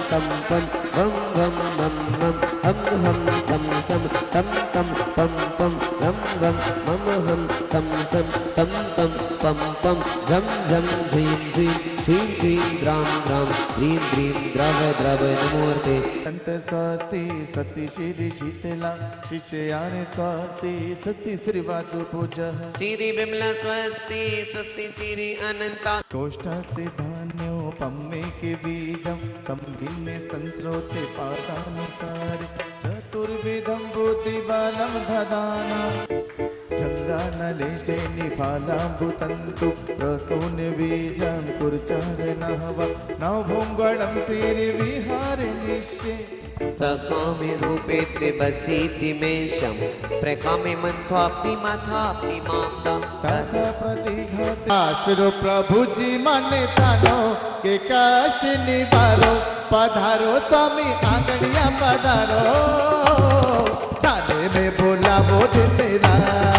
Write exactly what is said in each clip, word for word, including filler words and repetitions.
तम पम वम वम मम मम हम हम सम सम तम तम पम पम रम रम मम हम सम सम तम तम पम पम झम झम झीं झीं श्रीं श्रीं द्रां द्रां ह्रीं ह्रीं द्रव द्रव नमोर्ते अंत स्वस्ति सती श्री शीतला शिष्याने स्वस्ति सती श्री वासु पूजा श्री विमला स्वस्ति स्वस्ति श्री अनंता कोष्ठस्य धान्योपमे के बीजं संभिन्ने संस्रोते पादानुसारे चतुर्विधं बुद्धिबलं ददाना गंगानलेशे निफालाम्बुतन्तु प्रसूनबीजं कुर्चारणः नवभुङ्गळं श्रीविहारनिश्ये तकामि रूपेते बसीति मेषं प्रकामि मन्त्वाप्ति माथाप्ति मामदा तथा प्रतिघाते आसुर प्रभु जी माने तानो के कष्ट निवारो पधारो स्वामी आंगनिया पधारो थाने में बोला वो दिन मेरा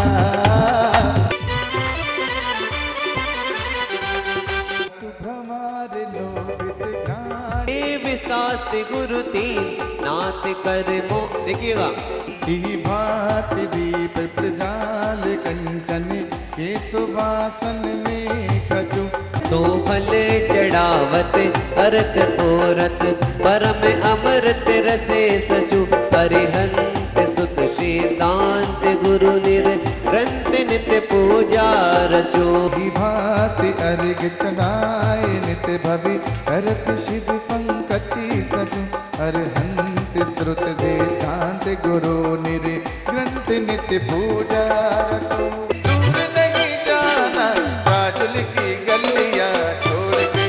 सुभ्रमार लोभित ज्ञान शास्त्र गुरु तीन नाथ कर मो देखिएगा भांति दीप प्रजाल कंचन के सुवासन में कछु सोफल चढ़ावत अरत पोरत परम अमृत रसे सचु परिहंत सुत सिद्धांत गुरु निर ग्रंथ नित्य पूजा रचो भांति अर्घ चढ़ाए नित्य भवि करत शिव पंकति सचु अरहंत श्रुत सिद्धांत गुरु निर ग्रंथ नित्य पूजा रचो दूर नहीं जाना राजुल की गलियां छोड़ के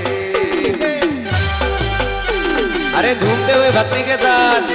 अरे घूमते हुए भक्ति के साथ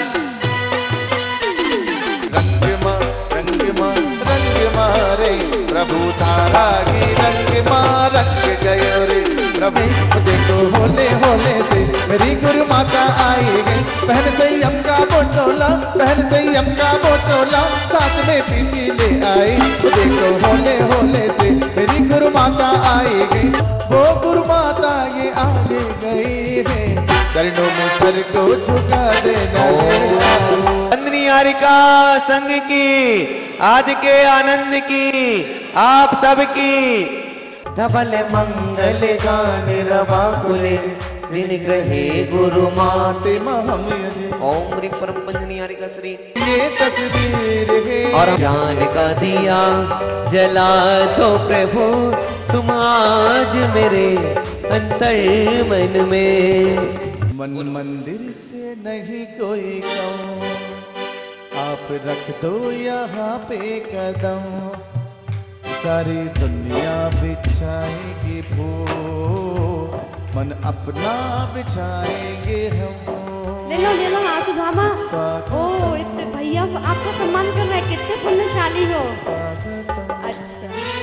रंग मां रंग मां रंग मारे प्रभु तारा की रंग मां रंग गयो रे प्रभु देखो होले होले से मेरी गुरु माता आई गई पहन से यम का बोचोला पहन से यम का बोचोला साथ में पीछे ले आई देखो होले होले से मेरी गुरु माता आई गई वो गुरु माता ये आज गई है चरणों में सर को झुका देना अंदनी हारिका संग की आज के आनंद की आप सबकी धवल मंगल गान रवाकुले जिन ग्रहे गुरु माते ओम ह्रीं परम पंजनी हारिका श्री ये तस्वीर है और ज्ञान का दिया जला दो प्रभु तुम आज मेरे अंतर मन में मन मंदिर से नहीं कोई कम आप रख दो यहाँ पे कदम सारी दुनिया बिछाएगी वो मन अपना बिछाएंगे हम ले लो ले लो आंसू धामा ओ इतने भैया आपका सम्मान कर रहे हैं कितने पुण्यशाली हो अच्छा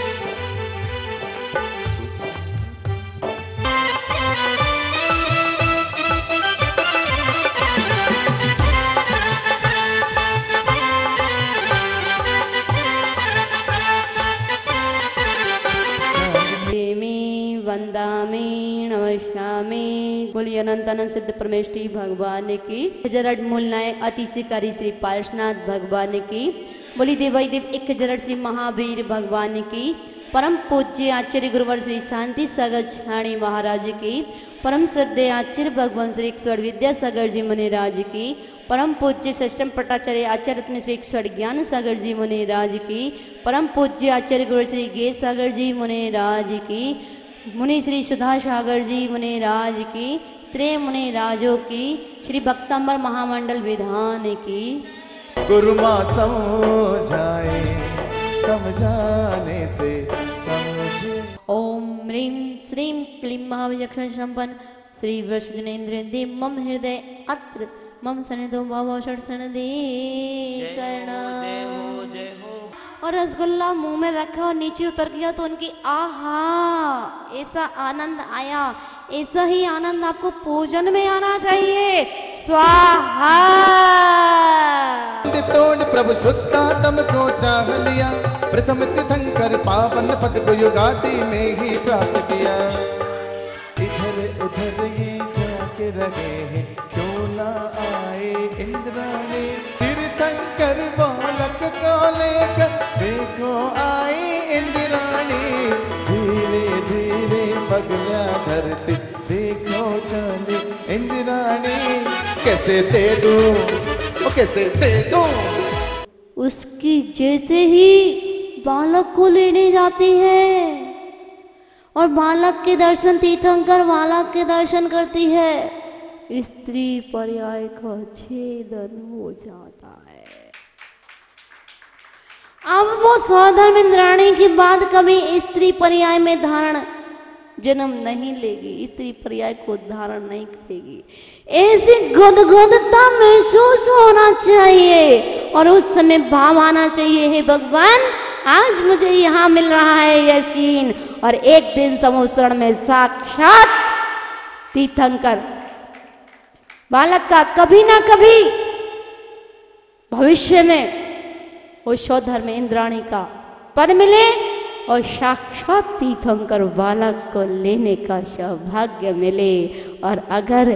वंदामि नमस्यामि बोलिए अनंत अनंत सिद्ध परमेष्टि भगवान की जरड मूल नायक अतिशिकारी श्री पार्श्वनाथ भगवान की बोली देवाई देव एक जरड श्री महावीर भगवान की परम पूज्य आचार्य गुरुवर श्री शांति सागर छाणी महाराज की परम श्रद्धेय आचार्य भगवान श्री ईश्वर विद्यासागर जी मुनिराज की परम पूज्य षष्ठम पटाचार्य आचार्य रत्न श्री ईश्वर ज्ञान सागर जी मुनिराज की परम पूज्य आचार्य गुरु श्री गे सागर जी मुनिराज की मुनि श्री सुधा सागर जी मुनिराज की त्रे मुनि राजों की श्री भक्तांबर महामंडल विधान की गुरु माँ समझाए समझाने से समझे ओम ह्रीं श्रीं क्लीं महाविचक्षण संपन्न श्री वृषभेन्द्र देव मम हृदय अत्र मम सनिधो भाव षण दे और रसगुल्ला मुंह में रखा और नीचे उतर गया तो उनकी आहा ऐसा आनंद आया ऐसा ही आनंद आपको पूजन में आना चाहिए स्वाहा तोड़ प्रभु शुद्धा तम को चाह लिया प्रथम तीर्थंकर पावन पद को युगादि में ही प्राप्त किया इधर उधर ये जाके रहे हैं क्यों बोला आए इंद्राणी, तीर्थंकर बालक को लेकर देखो आई इंद्राणी। धीरे धीरे पगला धरती देखो चली इंद्राणी। कैसे दे दूं, ओ कैसे दे दूं। उसकी जैसे ही बालक को लेने जाती है और बालक के दर्शन तीर्थंकर बालक के दर्शन करती है, स्त्री पर्याय का छेदन हो जाता है। अब वो सौधर्म इंद्राणी के बाद कभी स्त्री पर्याय में धारण जन्म नहीं लेगी, स्त्री पर्याय को धारण नहीं करेगी। ऐसी गदगदता महसूस होना चाहिए और उस समय भाव आना चाहिए, हे भगवान आज मुझे यहाँ मिल रहा है यह सीन। और एक दिन समुद्रण में साक्षात तीर्थंकर बालक का कभी ना कभी भविष्य में वो सौधर्म इंद्राणी का पद मिले और साक्षात तीर्थंकर बालक को लेने का सौभाग्य मिले। और अगर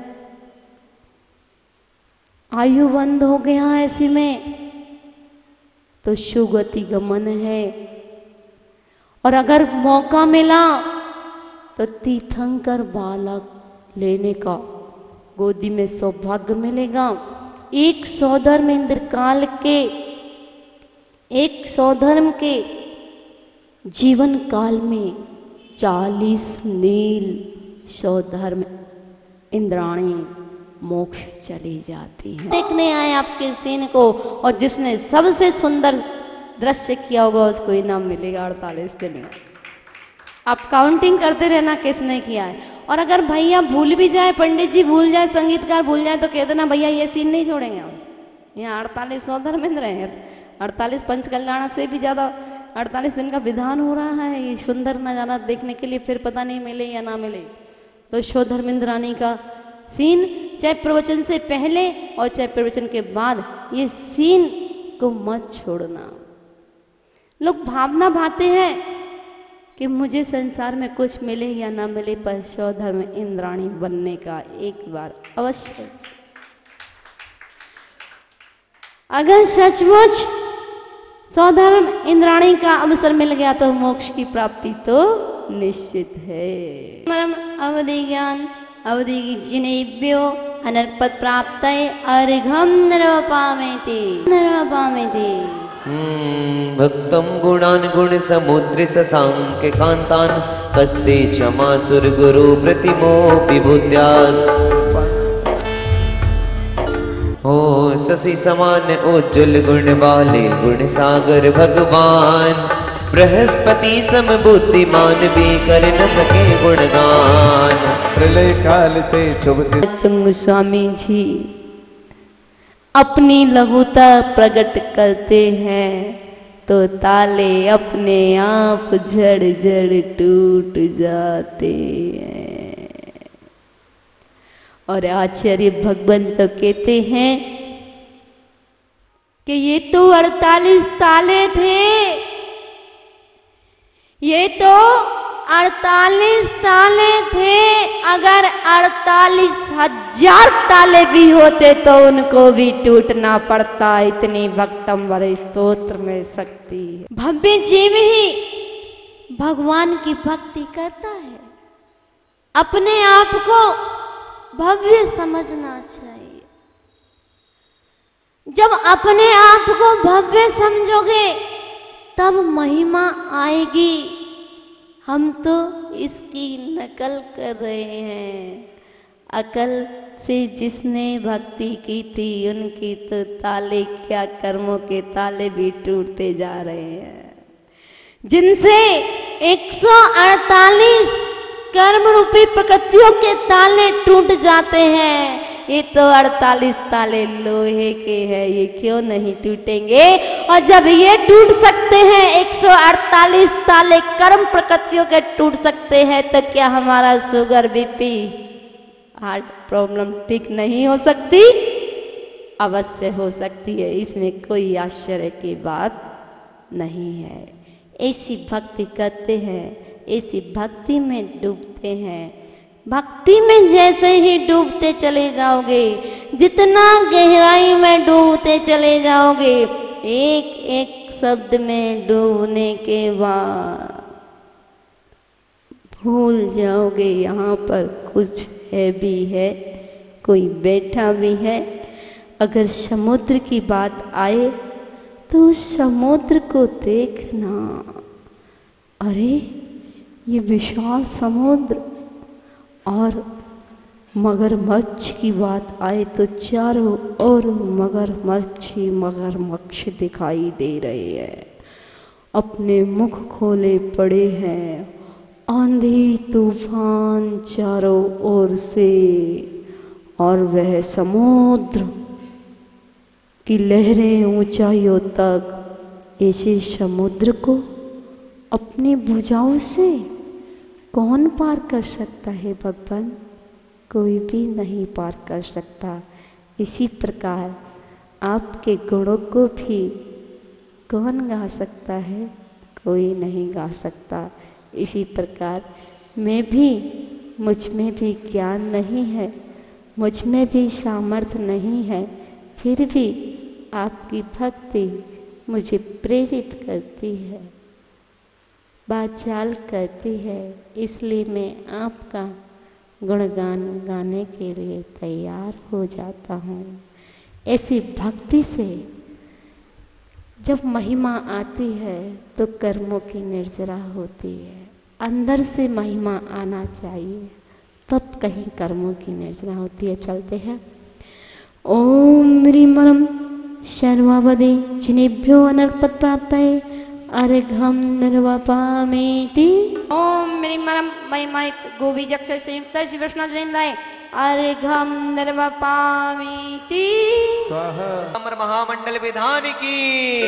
आयु बंद हो गया ऐसी में तो सुगति गमन है, और अगर मौका मिला तो तीर्थंकर बालक लेने का गोदी में सौभाग्य मिलेगा। एक सौधर्म इंद्रकाल के एक सौधर्म के जीवन काल में चालीस नील सौधर्म इंद्राणी मोक्ष चली जाती है। देखने आए आपके सीन को, और जिसने सबसे सुंदर दृश्य किया होगा उसको इनाम मिलेगा अड़तालीस दिन में। आप काउंटिंग करते रहना किसने किया है। और अगर भैया भूल भी जाए, पंडित जी भूल जाए, संगीतकार भूल जाए, तो कह देना भैया ये सीन नहीं छोड़ेंगे हम। यहाँ अड़तालीस सौधर्म इंद्र हैं, अड़तालीस पंच कल्याण से भी ज़्यादा अड़तालीस दिन का विधान हो रहा है ये सुंदर नजारा देखने के लिए। फिर पता नहीं मिले या ना मिले। तो सौधर्म इंद्राणी का सीन चाहे प्रवचन से पहले और चाहे प्रवचन के बाद, ये सीन को मत छोड़ना। लोग भावना भाते हैं कि मुझे संसार में कुछ मिले या ना मिले, पर सौधर्म इंद्राणी बनने का एक बार अवश्य, अगर सचमुच सौधर्म इंद्राणी का अवसर मिल गया तो मोक्ष की प्राप्ति तो निश्चित है। परम अवधि ज्ञान अवधि जिनेभ्यो अनर्पद प्राप्त अर्घम नरपामेति नरपामेति। भक्तं गुणान् गुण समुद्र ससांख्य कांतान् कस्ते क्षमा सुर गुरु प्रतिमोपि बुद्ध्यात्। हो शशि समान उज्जवल गुण वाले गुण सागर भगवान, बृहस्पति सम बुद्धिमान भी कर न सके गुणगान। प्रलय काल से चुभते गोस्वामी जी अपनी लघुता प्रकट करते हैं तो ताले अपने आप झड़ झड़ टूट जाते हैं। और आचार्य भगवंत तो कहते हैं कि ये तो अड़तालीस ताले थे, ये तो अड़तालीस ताले थे। अगर अड़तालीस हजार ताले भी होते तो उनको भी टूटना पड़ता। इतनी भक्तंबर स्तोत्र में शक्ति है। भव्य जीव ही भगवान की भक्ति करता है। अपने आप को भव्य समझना चाहिए। जब अपने आप को भव्य समझोगे तब महिमा आएगी। हम तो इसकी नकल कर रहे हैं। अकल से जिसने भक्ति की थी उनकी तो ताले क्या कर्मों के ताले भी टूटते जा रहे हैं। जिनसे एक सौ अड़तालीस कर्म रूपी प्रकृतियों के ताले टूट जाते हैं, ये तो अड़तालीस ताले लोहे के हैं, ये क्यों नहीं टूटेंगे। और जब ये टूट सकते हैं, एक सौ अड़तालीस ताले कर्म प्रकृतियों के टूट सकते हैं, तो क्या हमारा शुगर बीपी हार्ट प्रॉब्लम ठीक नहीं हो सकती? अवश्य हो सकती है, इसमें कोई आश्चर्य की बात नहीं है। ऐसी भक्ति करते हैं, ऐसी भक्ति में डूबते हैं। भक्ति में जैसे ही डूबते चले जाओगे, जितना गहराई में डूबते चले जाओगे, एक एक शब्द में डूबने के बाद भूल जाओगे यहाँ पर कुछ है भी है, कोई बैठा भी है। अगर समुद्र की बात आए तो उस समुद्र को देखना, अरे ये विशाल समुद्र। और मगरमच्छ की बात आए तो चारों ओर मगरमच्छ ही मगरमच्छ दिखाई दे रहे हैं, अपने मुख खोले पड़े हैं। आंधी तूफान चारों ओर से, और वह समुद्र की लहरें ऊंचाइयों तक। ऐसे समुद्र को अपनी भुजाओं से कौन पार कर सकता है भगवान? कोई भी नहीं पार कर सकता। इसी प्रकार आपके गुणों को भी कौन गा सकता है? कोई नहीं गा सकता। इसी प्रकार मैं भी, मुझ में भी ज्ञान नहीं है, मुझ में भी सामर्थ्य नहीं है, फिर भी आपकी भक्ति मुझे प्रेरित करती है, बाचाल करती है। इसलिए मैं आपका गुणगान गाने के लिए तैयार हो जाता हूँ। ऐसी भक्ति से जब महिमा आती है तो कर्मों की निर्जरा होती है। अंदर से महिमा आना चाहिए, तब कहीं कर्मों की निर्जरा होती है। चलते हैं। ओम ह्रीमरम सर्वावधि जिनेभ्यो अनर्पत प्राप्त है अर्घम निर्वपामेति। ओम मेरी मरम महिमा गोवी जक्ष संयुक्त श्री वैष्णव जयंताय अर्घम निर्वपामेति। स्वाहा। अमर महामंडल विधान की।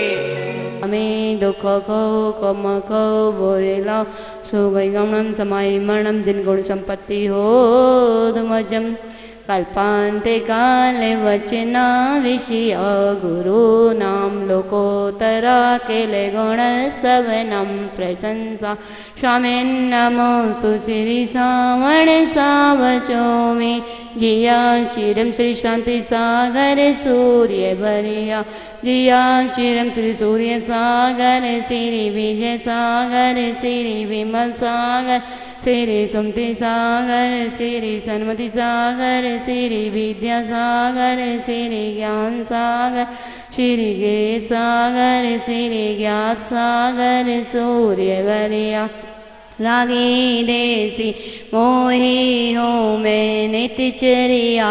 हमें दुख को कम को बोरेला सो गई गमनम समय मरणम जिन गुण संपत्ति हो दुमजम कल्पांते काले वचना विषय गुरु नाम लोकोतरा केले गुण स्तवनम प्रशंसा स्वामी नमो सुश्री सावण सावचो में जिया चिरम श्री शांति सागर सूर्य भरिया जिया चिरम श्री सूर्य सागर श्री विजय सागर श्री विमल सागर श्री सुमति सागर श्री सन्मति सागर श्री विद्या सागर श्री ज्ञान सागर श्री गे सागर श्री ज्ञात सागर सूर्य वरिया रागी देसी मोही हो मैं नित्य चरिया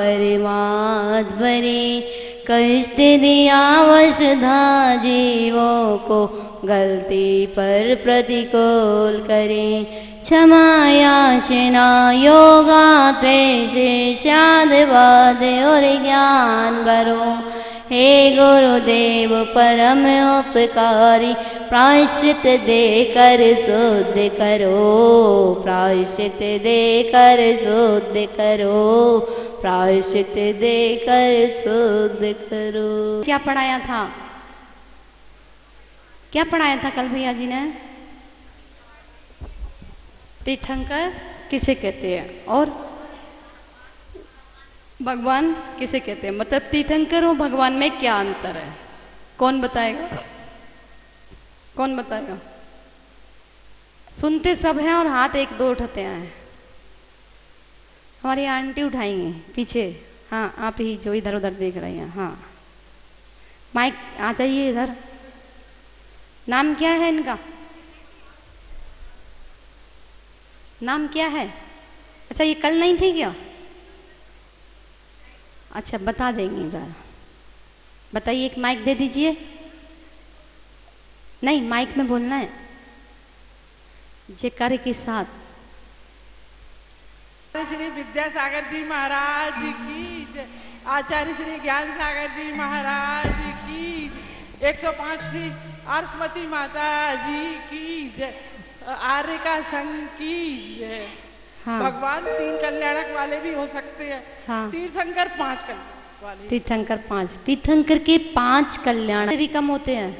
परमाद भरी कष्ट दिया वशधा जीवों को गलती पर प्रतिकूल करें क्षमा याचना योगा त्रेषाद वाद और ज्ञान भरो हे गुरुदेव परम उपकारी प्रायश्चित देकर शुद्ध करो प्रायश्चित देकर शुद्ध करो प्रायश्चित देकर शुद्ध करो। क्या पढ़ाया था? क्या पढ़ाया था कल भैया जी ने? तीर्थंकर किसे कहते हैं और भगवान किसे कहते हैं? मतलब तीर्थंकर और भगवान में क्या अंतर है? कौन बताएगा? कौन बताएगा? सुनते सब हैं और हाथ एक दो उठाते हैं। हमारी आंटी उठाएंगे पीछे। हाँ, आप ही जो इधर उधर देख रहे हैं। हाँ, माइक आ जाइए इधर। नाम क्या है इनका? नाम क्या है? अच्छा, ये कल नहीं थी क्या? अच्छा, बता देंगे इधर। बताइए, एक माइक दे दीजिए। नहीं, माइक में बोलना है जयकारे के साथ। श्री विद्यासागर जी महाराज की जय। आचार्य श्री ज्ञान सागर जी महाराज की जय। एक सौ पाँच थी आरसमती माता जी की जय। आर्य का संघ की जय। हाँ। भगवान तीन कल्याणक वाले भी हो सकते हैं। हाँ। तीर्थंकर पांच कल्याणक वाले। तीर्थंकर पांच। तीर्थंकर के पांच कल्याण से भी कम होते हैं।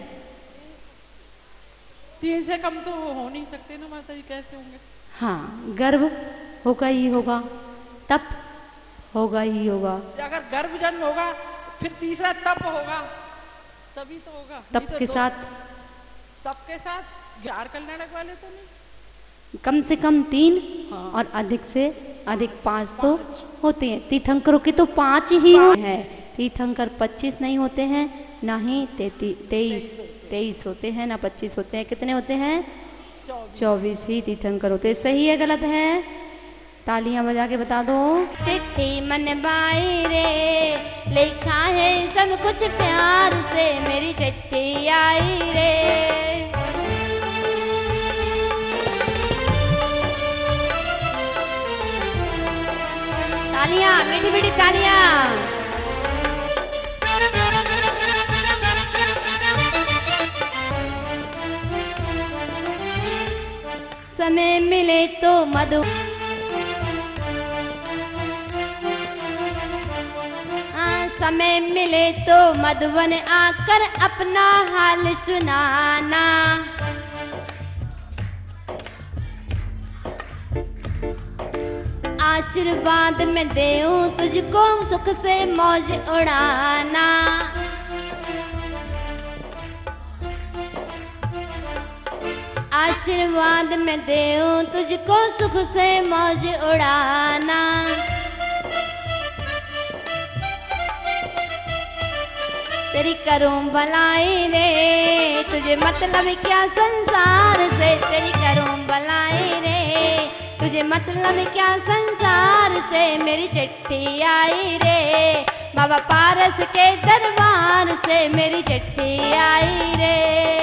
तीन से कम तो हो नहीं सकते ना माता जी, कैसे होंगे? हाँ, गर्व होगा ही होगा, तप होगा ही होगा। अगर गर्भ जन्म होगा फिर तीसरा तप होगा, तभी तो होगा। तप नहीं तो के दो- साथ तप के साथ ग्यारह कल्याणक वाले तो नहीं। कम से कम तीन हाँ। और अधिक से अधिक पाँच तो होते हैं। तीर्थंकरों के तो पाँच ही हो है। तीर्थंकर पच्चीस नहीं होते हैं, ना ही तेईस तेईस होते हैं, ना पच्चीस होते हैं। कितने होते हैं? चौबीस ही तीर्थंकर होते हैं। सही है गलत है? तालियां बजा के बता दो। चिट्ठी मन बाई रे, लिखा है सब कुछ प्यार से, मेरी चिट्ठी आई रे। तालियां, मीठी मीठी तालियां। समय मिले तो मधु आ, समय मिले तो मधुवन आकर अपना हाल सुनाना। आशीर्वाद में देऊं तुझको सुख से मौज उड़ाना। आशीर्वाद में देऊं तुझको सुख से मौज उड़ाना। तेरी करूं भलाई रे, तुझे मतलब क्या संसार से, तेरी करूं भलाई रे, तुझे मतलब क्या संसार से, मेरी चिट्ठी आई रे। बाबा पारस के दरबार से मेरी चिट्ठी आई रे।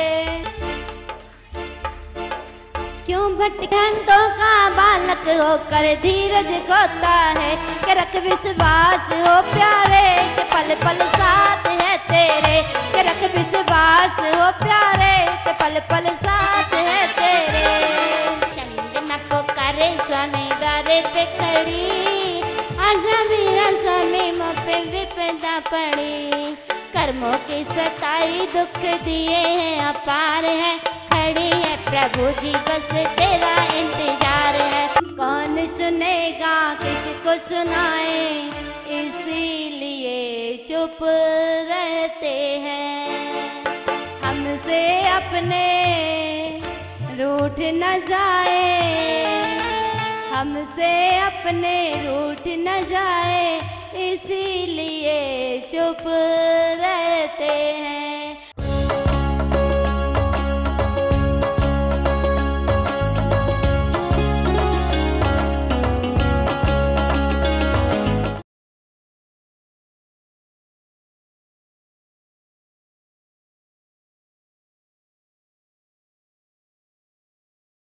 क्यों भटकंतों का बालक होकर धीरज खोता है, कि रख विश्वास हो प्यारे, कि पल पल साथ है तेरे, कि रख विश्वास हो प्यारे, कि पल पल साथ है तेरे। चंदन पुकारे स्वामी द्वारे पे खड़ी, आजा मेरा स्वामी मुँह पे विपदा पड़ी। कर्मों की सताई दुख दिए हैं अपार है, खड़ी है प्रभु जी बस तेरा इंतजार है। कौन सुनेगा किसको सुनाए, इसीलिए चुप रहते हैं। हमसे अपने रूठ न जाए, हमसे अपने रूठ न जाए, इसीलिए चुप रहते हैं।